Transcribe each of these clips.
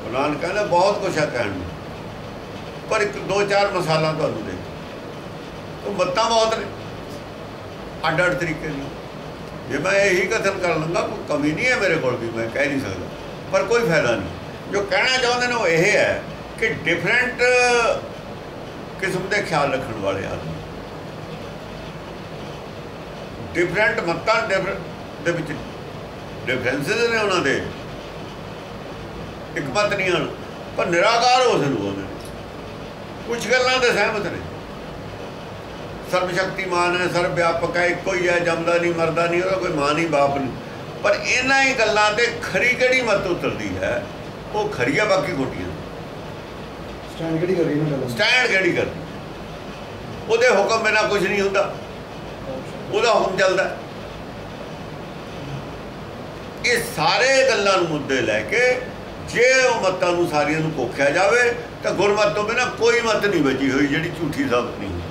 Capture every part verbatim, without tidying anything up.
गुरु नानक कहना बहुत कुछ है कहने, पर एक दो चार मसाला तुहानूं दे तो मत्तां बहुत ने अड्ड अड्ड तरीके दी। जे मैं यही कथन कर लंगा कोई कमी नहीं है मेरे को भी, मैं कह नहीं सकता, पर कोई फायदा नहीं। जो कहना चाहते हैं वो यह है कि डिफरेंट किस्म के ख्याल रखने वाले आदमी, डिफरेंट मत्तां डिफरेंसेस ने उन्होंने, एक मत नहीं हैं, पर निराकार उस बोलते हैं। कुछ गल्लां ते सहमत ने, सर्वशक्तिमान है, सर्व व्यापक है, एको ही है, जमदा नहीं मरदा नहीं, वो कोई मां नहीं बाप नहीं, पर इन्हां ही गल्लां ते खरी किहड़ी मत उतरदी है वो खरी है, बाकी खोटियां। स्टैंड किहड़ी करी इन्हां गल्लां, स्टैंड किहड़ी कर, ਉਹਦੇ हुक्म बिना कुछ नहीं ਹੁੰਦਾ, ਉਹਦਾ हुक्म चलता। ये सारे गल्लां नूं मुद्दे लैके जे ਉਹ ਮੱਤਾਂ ਨੂੰ ਸਾਰੀਆਂ ਨੂੰ ਕੋਖਿਆ ਜਾਵੇ ਤਾਂ ਗੁਰਮਤ ਤੋਂ ਬਿਨਾਂ ਕੋਈ ਮਤ नहीं बची हुई ਜਿਹੜੀ ਝੂਠੀ ਸਾਬਤ नहीं हुई।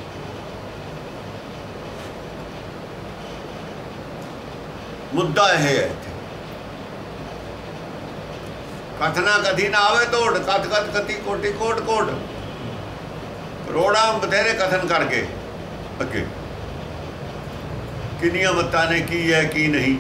मुद्दा यह है इत्थे कथना कथी ना आवे तोड़, कथ कथ कथी कोटि कोट कोट, करोड़ा बथेरे कथन करके अगे किनिया मत्तां ने की है की नहीं।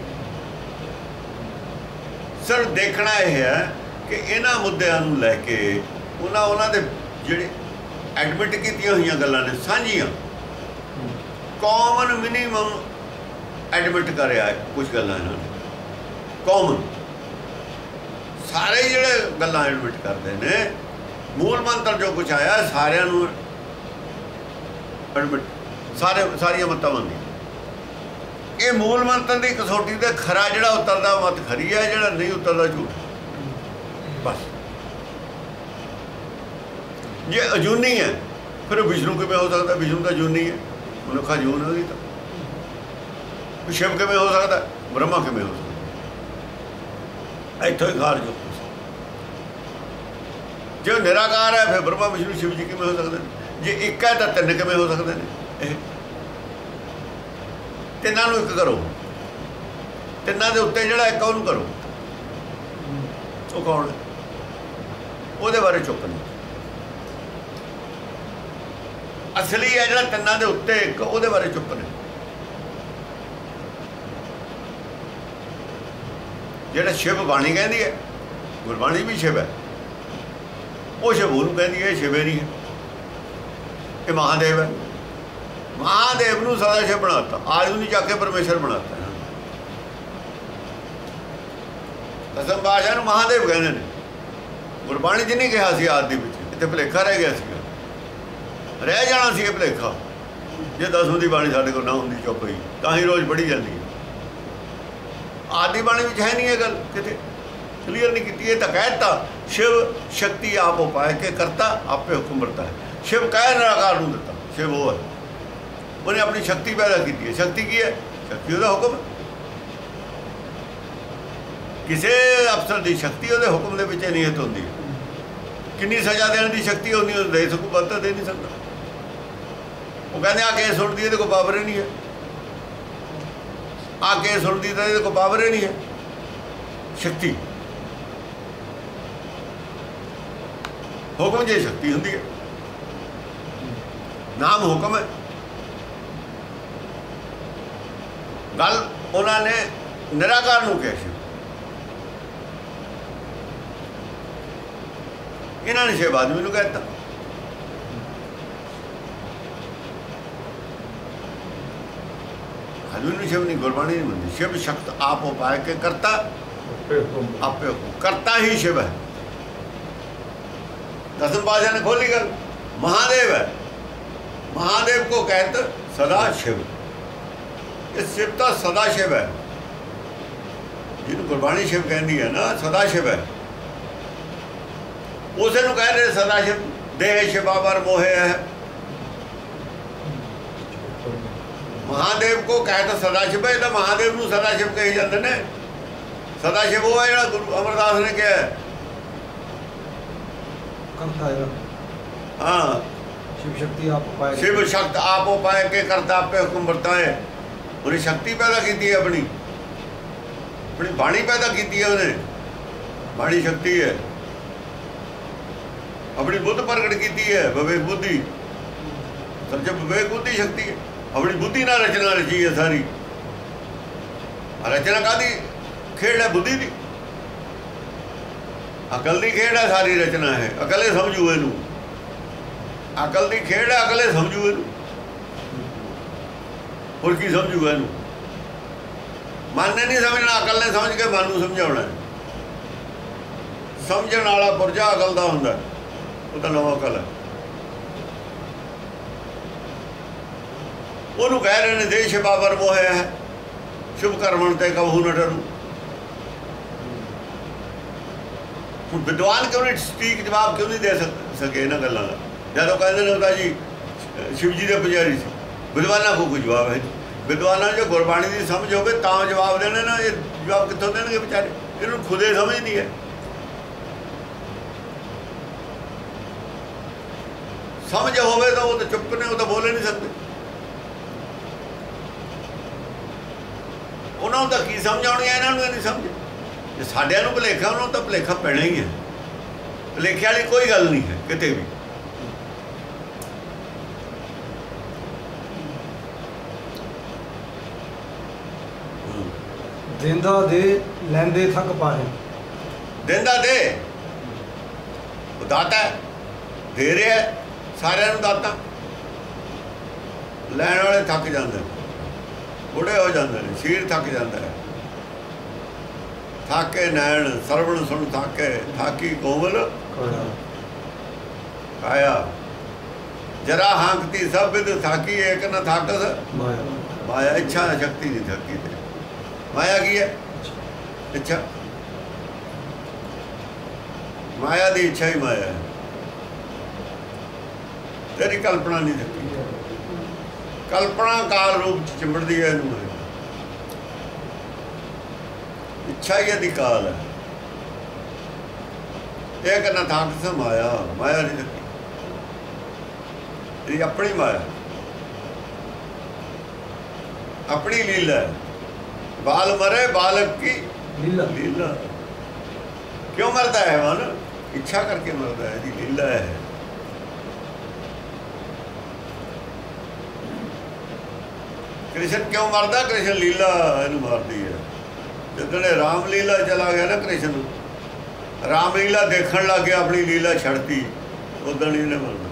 सिर्फ देखना यह है कि इन्हां मुद्दिआं नूं लैके उन्हां उन्हां दे जिहड़े एडमिट कीतियां होईयां गल्लां ने सांझियां कॉमन मिनीमम एडमिट करिया कुछ गल्लां इन्होंने कॉमन सारे जिहड़े गल्लां एडमिट करते हैं, मूल मंत्र जो कुछ आया सारिਆਂ ਨੂੰ एडमिट सारे सारियां मत्तां मंनदियां। ये मूल मंत्र की कसौटी ते खरा जिहड़ा उतरदा मत खरी है, जिहड़ा नहीं उतरदा झूठ। बस जे अजूनी है फिर विष्णु किवें हो सकता, विष्णु तो अजूनी है, मनुखा जून है तो शिव किवें हो सकता, ब्रह्मा किवें हो सकता, इत्थों ही खारज हो। जो निराकार है फिर ब्रह्मा विष्णु शिव जी किवें हो सकते हैं, जे एक है तो तीन किवें हो सकते हैं। तिन्हां नूं एक करो, तिन्हां दे उत्ते जिहड़ा एक उहनूं करो, वो कौन है, उहदे बारे चुप नहीं। असली है जिहड़ा तिन्हां दे उत्ते एक, उहदे बारे चुप नहीं। जिहड़ा शिव बाणी कहती है, गुरबाणी भी शिव है, वो शिव ओनूं कहती है, शिव नहीं है, ये महादेव है। महादेव नूं सदाशिव बनाता, आज नहीं जाके परमेश्वर बनाता है। दसम पातशाह नूं महादेव कहते हैं, गुरबाणी च नहीं कहा सी आदि विच, इत्थे भुलेखा रह गया सीगा, रह जाना सी भुलेखा जे दसवीं की बाणी साडे कोल ना हुंदी चुप ही, तां ही रोज़ पढ़ी जाती है। आदि बाणी में है नहीं है गल, कितने क्लीयर नहीं की। तो कहता शिव शक्ति आप उपाय के करता, आपे हुक्म बरता है। शिव कह निराकार नूं दिता, शिव वो है, उन्हें अपनी शक्ति पैदा की है। शक्ति की है, शक्ति उसका हुक्म है। किसी अफसर की शक्ति उसके हुक्म के पिछे नियत होती है। कितनी सजा देने की शक्ति होनी दे सकू, बदत दे नहीं सकता। वो कहते आ केस सुनती है तो कोई पावर ही नहीं है, आ केस सुनती तो कोई पावर ही नहीं है। शक्ति हुक्म जी शक्ति होंगी है, नाम हुक्म है। गल उन्होंने निराकार नूं कहा, शिव इन्होंने शिव आदमी नूं कहता। आदमी नूं शिव नहीं, गुरबाणी नहीं मनती। शिव शक्त आप उपाय के करता, आपे हुक्म करता ही शिव है। दसम पातशाह ने खोली गल, महादेव है। महादेव को कहते सदा शिव, ये शिव तो सदा शिव है, जिन्होंने गुरबाणी शिव कहती है ना, सदा शिव है। उसे कह रहे सदा शिव, देह शिवावर मोहे है। महादेव को कहते सदाशिव है, तो महादेव नूं सदाशिव कही जाते ने। सदाशिव वो है जो गुरु अमरदास ने कहा है। हाँ, शिव शक्ति आप उपाय, शिव शक्त आप उपाय के करता, आपे हुक्म बरता है। उन्हें शक्ति पैदा की है, अपनी अपनी बाणी पैदा की है उन्हें। बाणी शक्ति है। अपनी बुद्ध प्रगट की है, विवेक बुद्धि। सब जब विवेक बुद्धि शक्ति है, अपनी बुद्धि ना रचना रची है सारी। रचना कादी खेड़ है, बुद्धि की अकल की खेड़ है, सारी रचना है। अकले समझू इनू, अकल की खेड़ है, अकले समझू इनू, और की समझूगा इनू। मन ने नहीं समझना, अकल ने समझ के मन को समझाना है। समझण वाला पुरजा अकल का हुंदा, वो तो नवा अकल है। ਉਹਨੂੰ कह रहे हैं देश बाबर मोहिया है, शुभ कर्मण ते कहूँ न डरू। ਹੁਣ विद्वान क्यों नहीं सटीक जवाब क्यों नहीं दे सके इन्होंने गलों का? जदों कहते हैं होता जी शिव जी के पुजारी से, विद्वाना को कोई जवाब है? विद्वाना जो गुरबाणी की समझ होवे तां जवाब देने ना, ये जवाब कितों देंगे बेचारे? इन्होंने खुदे समझ नहीं है। समझ होवे तो वो तो चुप ने, वो तो बोले नहीं सकते। उन्होंने तो की समझ आनी है, इन्होंने नहीं समझ। जे साडिਆਂ ਨੂੰ ਭੁਲੇਖਾ, ਉਹਨਾਂ ਤਾਂ ਭੁਲੇਖਾ ਪੈਣਾ ही है। ਭੁਲੇਖੇ वाली कोई गल नहीं है किते भी। देंदा दे लैंदे थक पाए। देंदा दे, वो दाता है, दे रहा है सारिਆਂ ਨੂੰ दाता। लैण वाले थक जाते, बूढ़े हो जाते हैं, शरीर थक जाता है। थाके नैण सरवण सुन थाके, थाकी कोमल काया। जरा हांकती सब विद थाकी, एक न थाकस माया। माया इच्छा शक्ति नहीं थकी थे। माया की है इच्छा, माया की इच्छा ही माया है। तेरी कल्पना नहीं थकी, कल्पना काल रूप चिंबड़ती है। इनू इच्छा ही अधिकाल है। एक न थाकस माया, माया नहीं थकी। तेरी अपनी माया, अपनी लीला है। बाल मरे बालक की लीला। लीला क्यों मरता है? मन इच्छा करके मरता है, जी लीला है। कृष्ण क्यों मरदा? कृष्ण लीला इनू मारती है। जितने रामलीला चला गया ना कृष्ण, रामलीला देखने लग गया, अपनी लीला छड़ती, उधर ही ने मरना।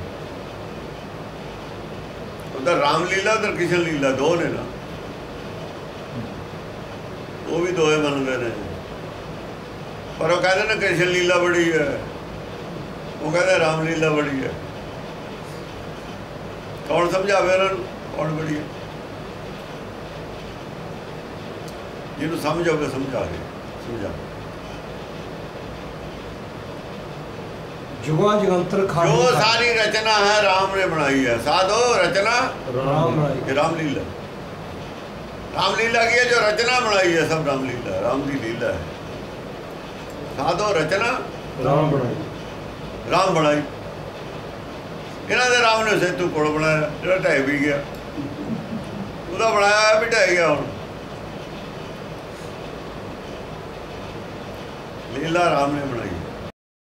उधर रामलीला, उधर कृष्ण लीला, दो ने ना, वो भी दोए मनते हैं। पर वो कहते ना कृष्ण लीला बड़ी है, वो कहते रामलीला बड़ी है। कौन समझावे उन्होंने कौन बड़ी है? जिन्होंने समझ होवे समझा के समझा। जुगा जुगंतर जो सारी रचना है राम ने बनाई है। साधो रचना राम बनाई, रामलीला, रामलीला की है जो रचना बनाई है, सब रामलीला, राम की लीला है। साधो रचना राम बनाई, राम बनाई। इन्हों ने राम ने सेतु पुल बनाया, जो ढह भी गया, वह बनाया भी ढह गया। हम लीला राम ने बनाई।